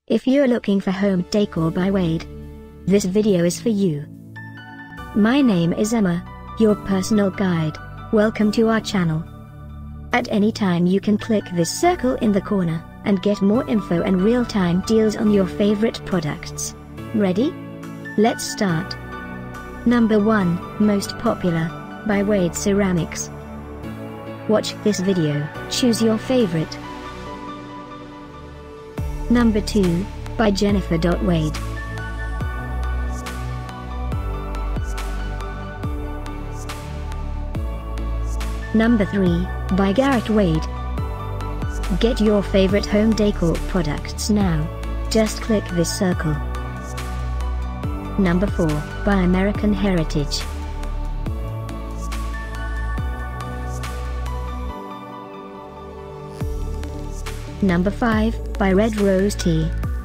If you're looking for home decor by Wade, this video is for you. My name is Emma, your personal guide. Welcome to our channel. At any time you can click this circle in the corner, and get more info and real-time deals on your favorite products. Ready? Let's start. Number 1, Most Popular, by Wade Ceramics. Watch this video, choose your favorite. Number 2, by Jennifer.Wade. Number 3, by Garrett Wade. Get your favorite home decor products now. Just click this circle. Number 4, by American Heritage. Number 5, by Red Rose Tea.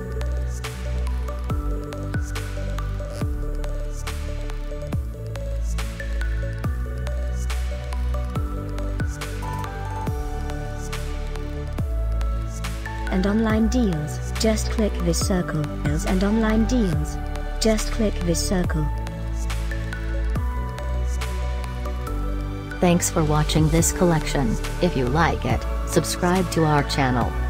And online deals, just click this circle. Deals and online deals, just click this circle. Thanks for watching this collection. If you like it, subscribe to our channel.